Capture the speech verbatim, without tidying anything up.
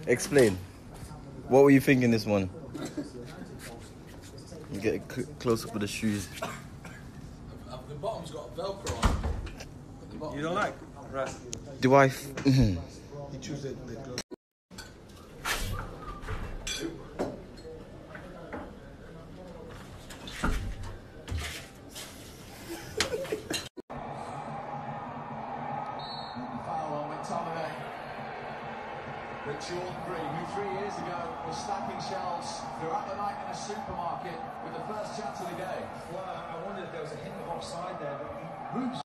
Explain. What were you thinking this one? You get cl close up with the shoes. The bottom's got Velcro on it. You don't like? Right. Do I? F He chooses the glove. But Sean Green, who three years ago was stacking shelves throughout the night in a supermarket with the first chance of the game. Well, I wondered if there was a hint of offside there, but he moves